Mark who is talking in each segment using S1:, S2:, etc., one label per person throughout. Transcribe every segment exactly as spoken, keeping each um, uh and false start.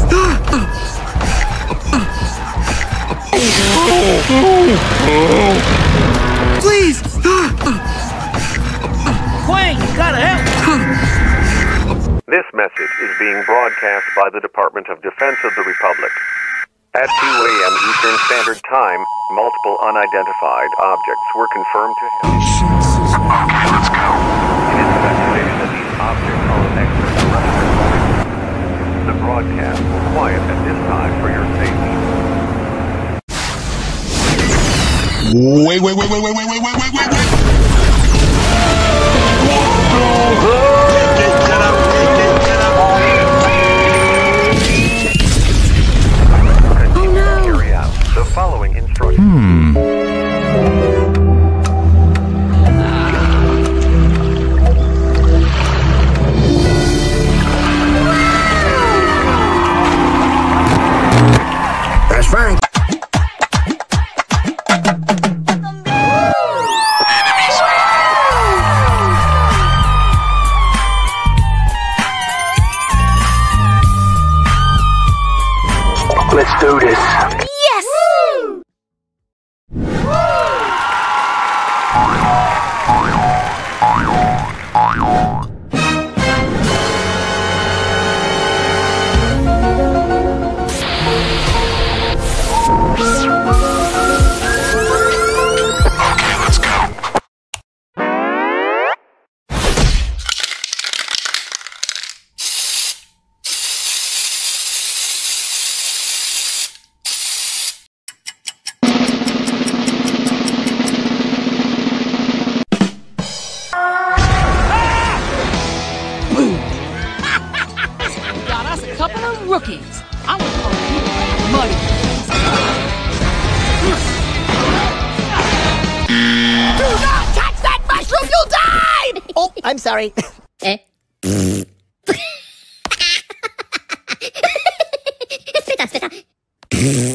S1: Please! Queen, you gotta help!
S2: This message is being broadcast by the Department of Defense of the Republic. At two A M Eastern Standard Time, multiple unidentified objects were confirmed to him.
S3: Okay, let's go.
S2: It is speculated that these objects are of extraterrestrial origin. The broadcast will quiet at this time for your safety.
S3: Wait, wait, wait, wait, wait, wait, wait, wait, wait, wait, wait! Get up, get up!
S2: Oh no! Carry out the following instructions.
S3: Hmm.
S1: That's fine.
S3: Let's do this.
S4: Yes!
S3: Okay, let's go.
S4: Got us a couple of rookies. I want to call you muddy. Do not touch that mushroom, you'll die!
S1: Oh, I'm sorry.
S5: Eh? Spita, spita.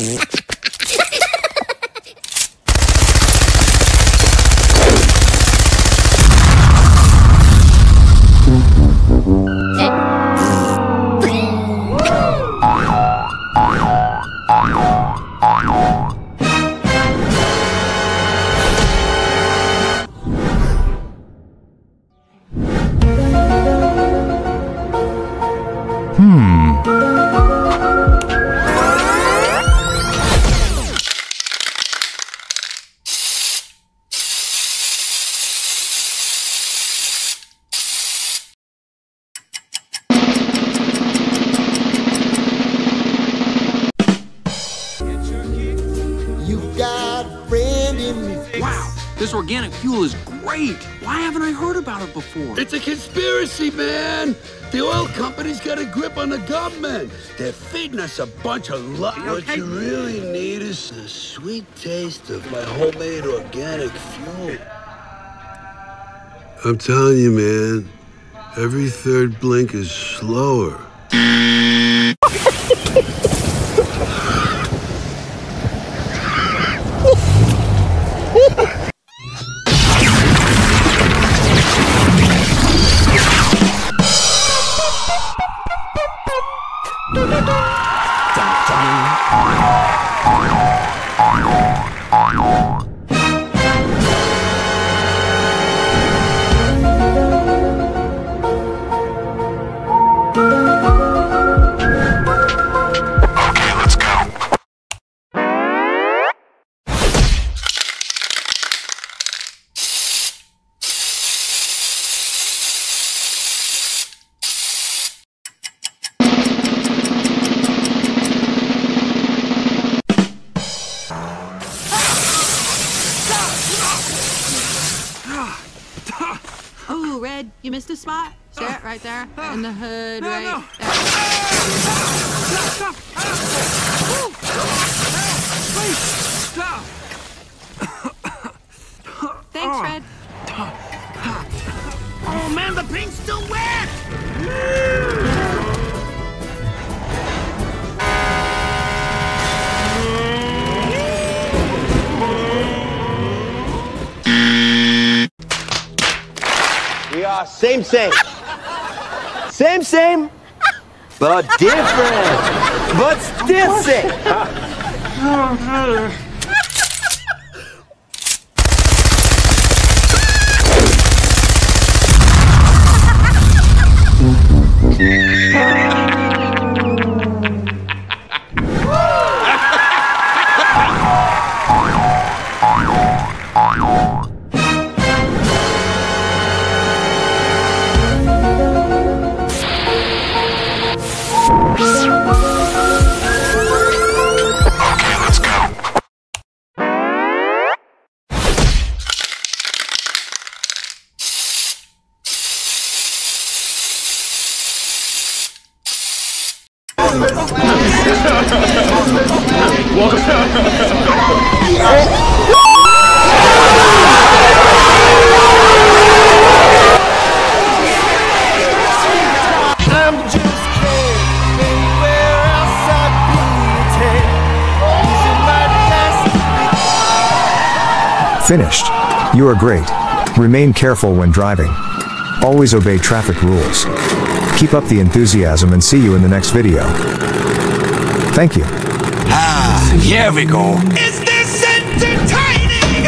S1: You've got a friend in me.
S6: Wow, this organic fuel is great. Why haven't I heard about it before?
S7: It's a conspiracy, man. The oil company's got a grip on the government. They're feeding us a bunch of luck. What you really need is a sweet taste of my homemade organic fuel. I'm telling you, man, every third blink is slower.
S8: Ooh, Red, you missed a spot. See it right there in the hood, right there. Thanks, Red.
S1: Oh man, the paint's still wet!
S9: We are same, same. Same, same. but different. But still sick.
S10: Finished. You are great. Remain careful when driving. Always obey traffic rules. Keep up the enthusiasm and see you in the next video. Thank you.
S7: Ah, here we go.
S11: Is this entertaining?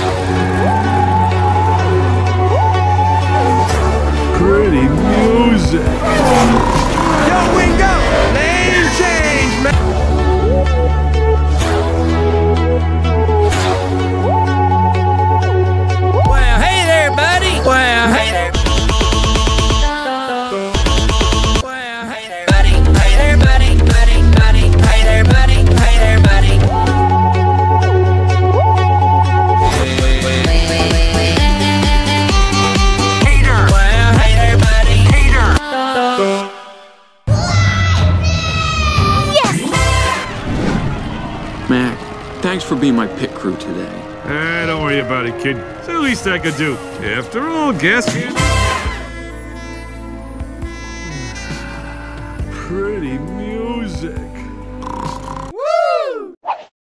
S7: Pretty music.
S11: Yo, Wingo! Lane change, man! Well, hey there, buddy! Well, hey there! Well, hey there, buddy! Hey there, buddy! Buddy, buddy! Hey there, buddy! Hey there, buddy! Hater! Well, hey there, buddy! Hater!
S6: Mac, thanks for being my pit crew today.
S12: Ah, don't worry about it, kid. It's the least I could do. After all, gas can. Pretty music.
S11: Woo!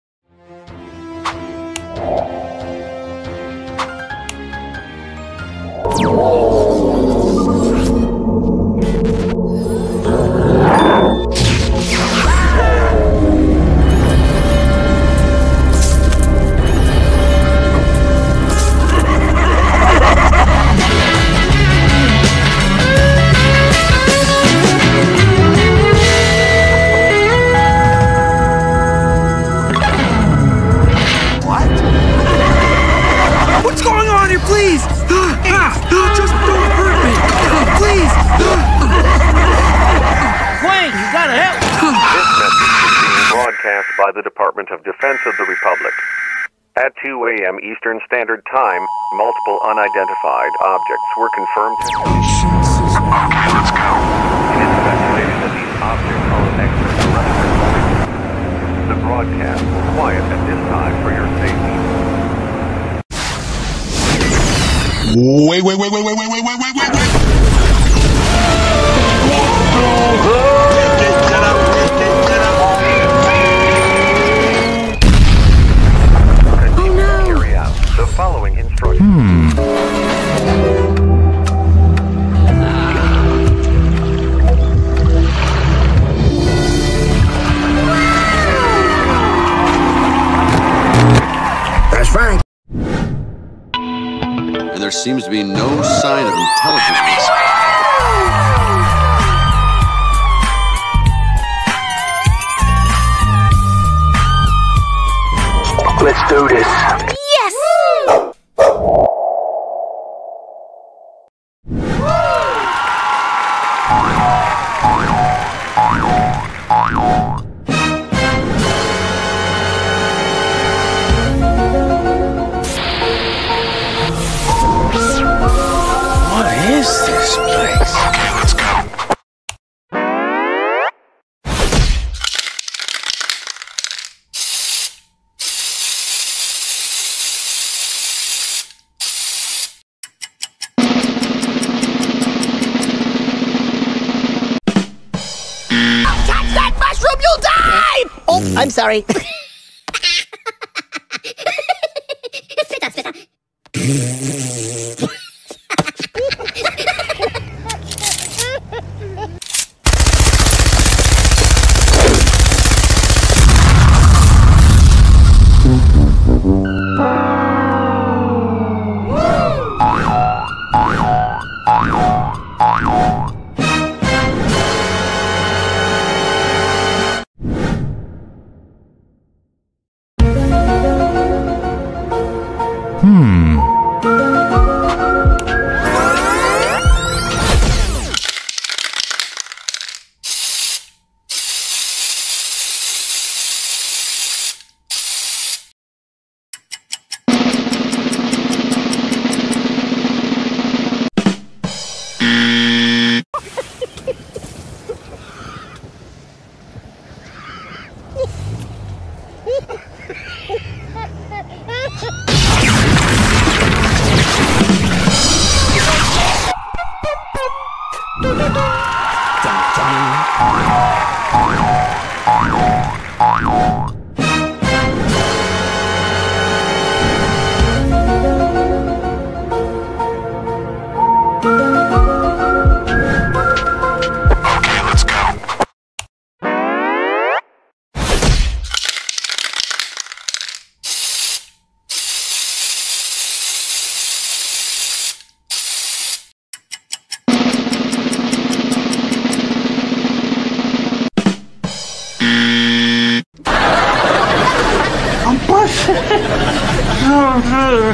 S11: What's going on here, please? Just don't hurt me, please.
S9: Queen, you gotta help.
S2: This message is being broadcast by the Department of Defense of the Republic. At two A M Eastern Standard Time, multiple unidentified objects were confirmed to... Okay, let's go. It is speculated that these objects are of extraterrestrial. The broadcast will quiet at this time for your safety.
S3: Wait, wait, wait, wait, wait, wait, wait, wait, wait, wait, wait.
S2: Continue to carry out the following instructions.
S7: That's fine.
S6: And there seems to be no sign of intelligence.
S7: Let's do this.
S5: Yes!
S7: What is this place? Okay, let's go.
S5: Catch that mushroom, you'll die! Oh, I'm sorry. Spita, spita.
S12: better.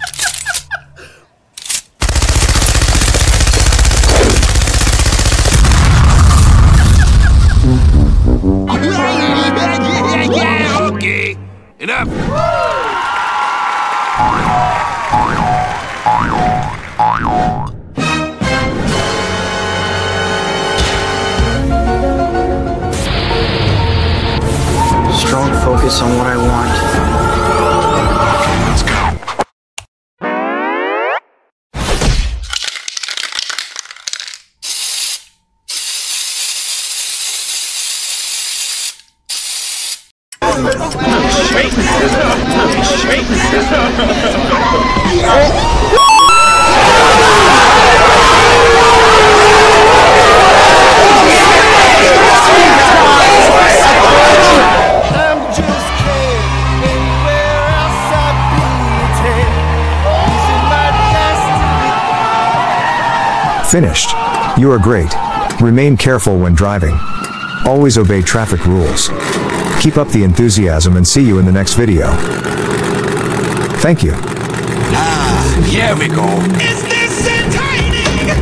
S7: Okay, enough.
S13: Strong focus on what I want.
S3: Let's go.
S10: Finished. You are great. Remain careful when driving. Always obey traffic rules. Keep up the enthusiasm and see you in the next video. Thank you.
S7: Ah, here we go. Is this entertaining?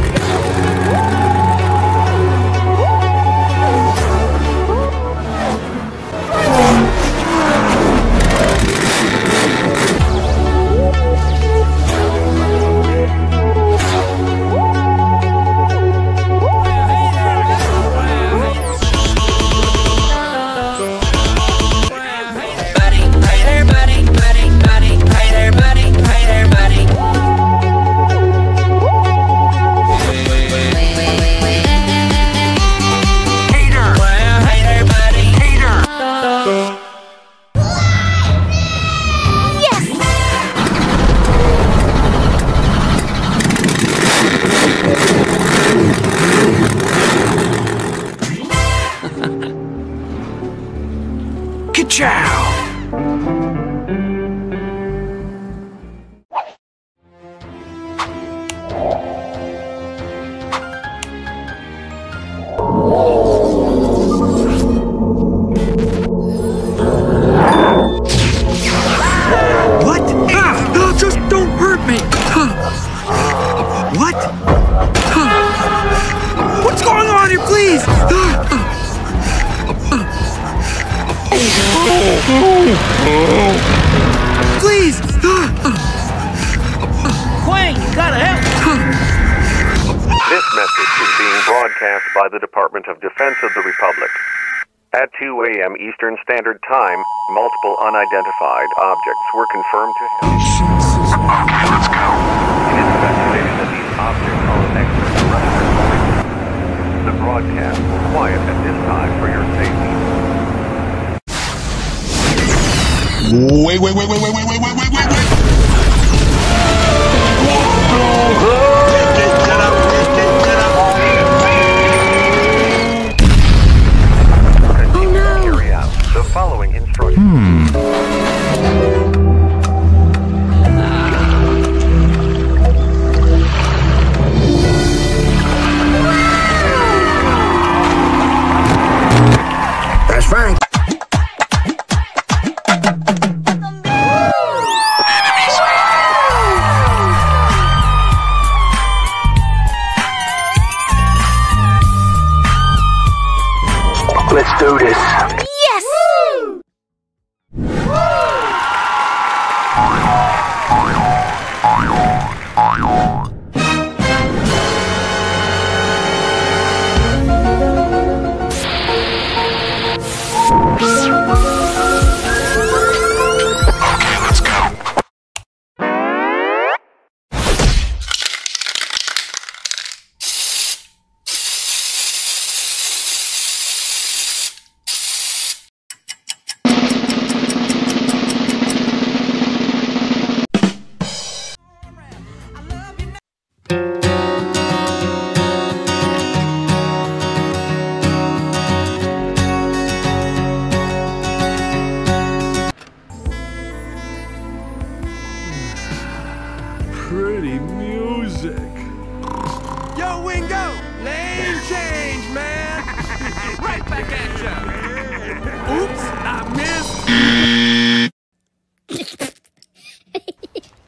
S9: Please! Queen, you gotta help!
S2: This message is being broadcast by the Department of Defense of the Republic. At two A M Eastern Standard Time, multiple unidentified objects were confirmed to him.
S3: Okay, let's go.
S2: It is speculated that these objects are an extraterrestrial. The broadcast will quiet at this time for your safety.
S3: Wait, wait, wait, wait, wait, wait, wait, wait, wait, wait, wait.
S2: Continue to carry out the following instructions.
S10: Hmm.
S7: That's fine. Let's do this.
S5: Yes!
S3: Okay, let's go.
S12: Pretty music.
S6: Yo, Wingo! Lane change, man! Right back at ya! Oops, I missed!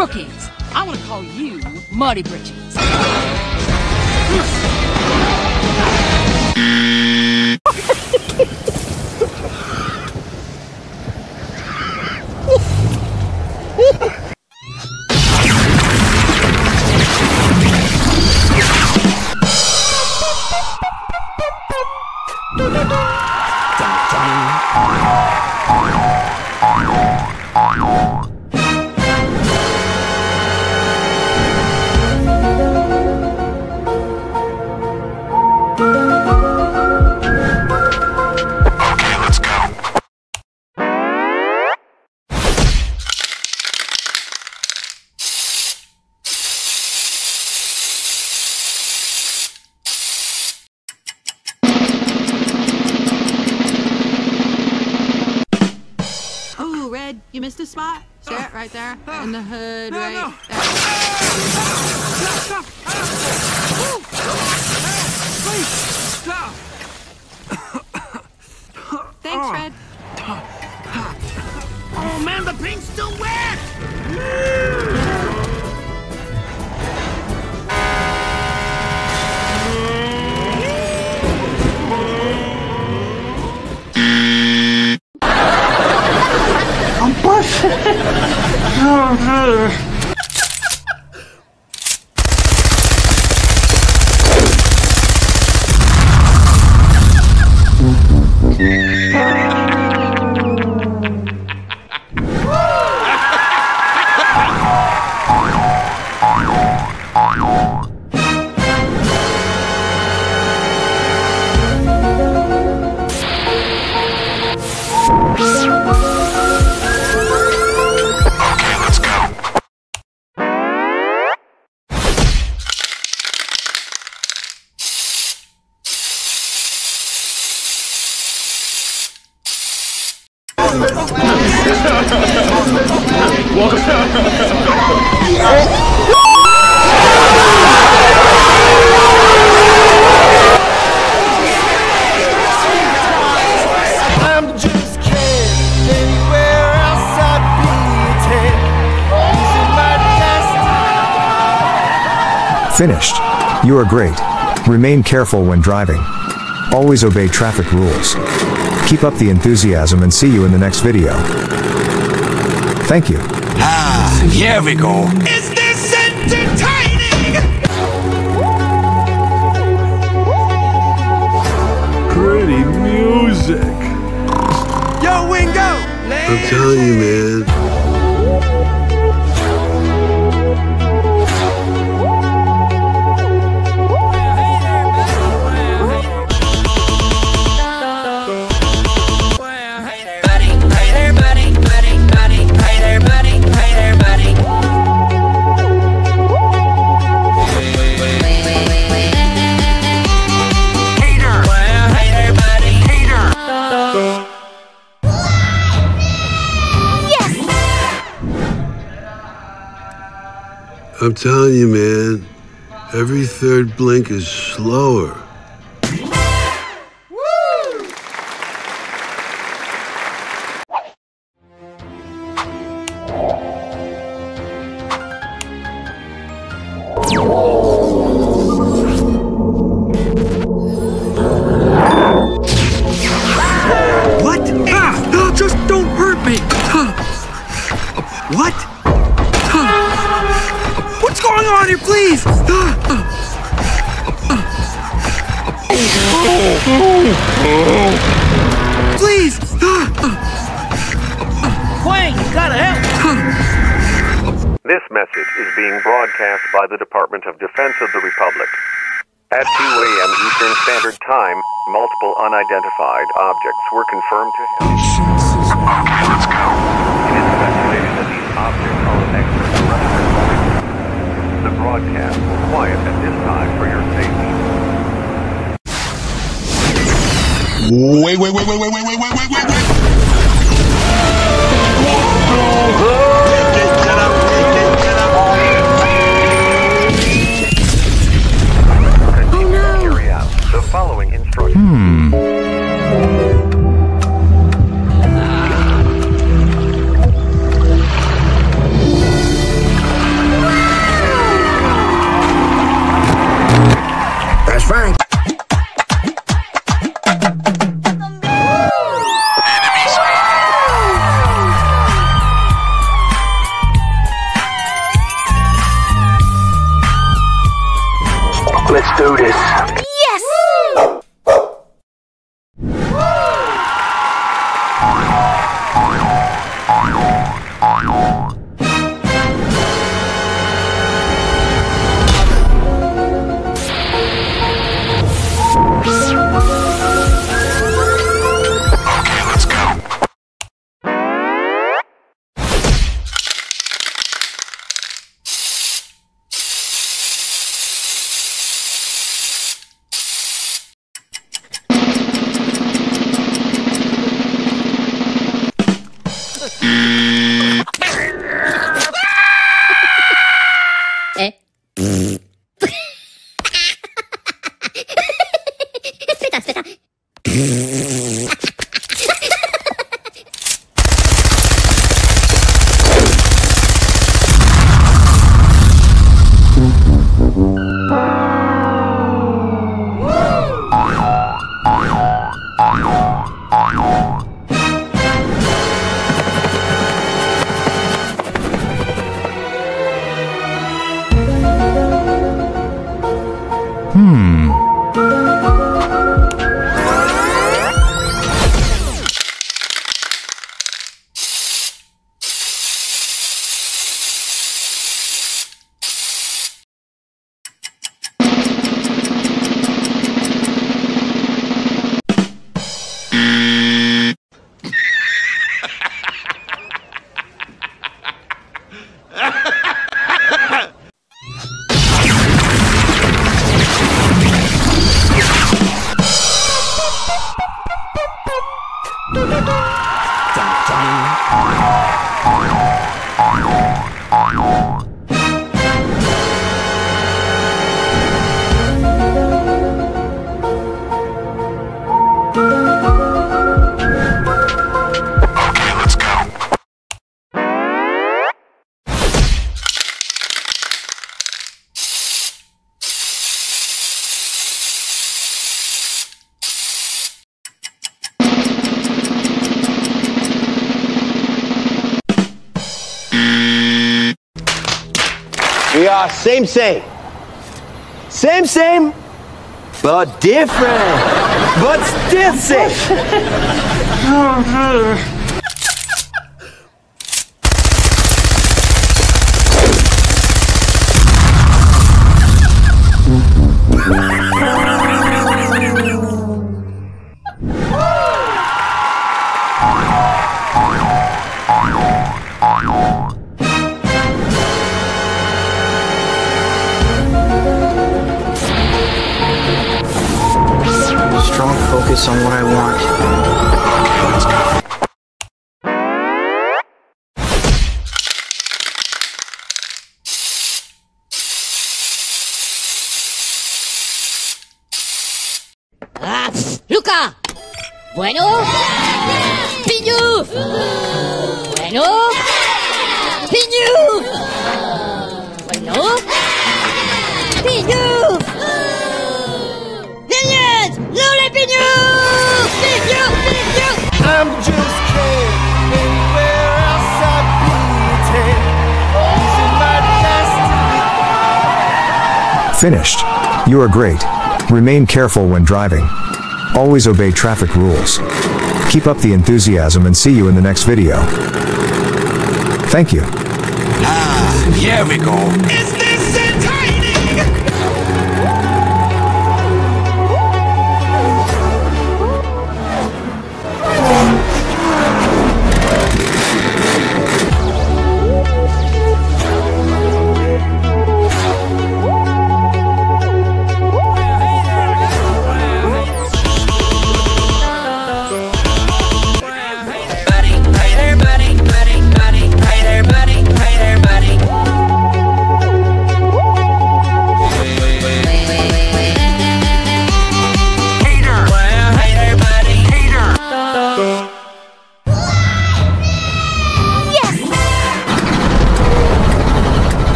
S4: rookies. I want to call you Muddy Britches.
S8: You missed a spot? See it right there? In the hood, right
S6: no.
S8: there.
S6: Stop! Please, stop!
S8: Thanks, Fred.
S9: Oh man, the paint's still wet!
S5: I'm busting.
S1: I'm just kidding. Anywhere else I'd be a ten.
S10: Finished. You are great. Remain careful when driving. Always obey traffic rules. Keep up the enthusiasm and see you in the next video. Thank you.
S3: Ah, here we go.
S9: Is this entertaining?
S12: Pretty music.
S9: Yo, Wingo!
S7: I'm telling you, man. I'm telling you, man, every third blink is slower.
S6: What? Ah! No, just don't hurt me! What? What's going on here, please? Please!
S9: Queen, you gotta help!
S2: This message is being broadcast by the Department of Defense of the Republic. At two A M Eastern Standard Time, multiple unidentified objects were confirmed to him. It is speculated that these objects are of extraterrestrial. The broadcast will quiet at this time for your safety.
S3: Wait, wait, wait, wait, wait, wait, wait, wait, wait, wait, wait.
S2: Continue to carry out the following instructions.
S10: Hmm.
S7: Frank.
S13: Let's do this.
S5: Yes!
S14: Eh? Aspetta, aspetta.
S10: Hmm.
S15: We are same, same. Same, same, but different. But still same.
S13: Strong focus on what I want.
S3: Let's go.
S14: Ah, Luca. Bueno. Piñu. Bueno. Piñu. Bueno. Piñu. Millions. Lole Piñu. Piñu. Piñu.
S1: I'm just kidding. Anywhere else I'd be taken. Losing my destiny.
S10: Finished. You are great. Remain careful when driving. Always obey traffic rules. Keep up the enthusiasm and see you in the next video. Thank you.
S3: Ah, here we go.
S9: Is this entertaining?
S11: Buddy, buddy, buddy, buddy, hey there, buddy, hey there, buddy.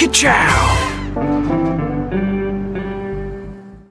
S16: Ka-chow!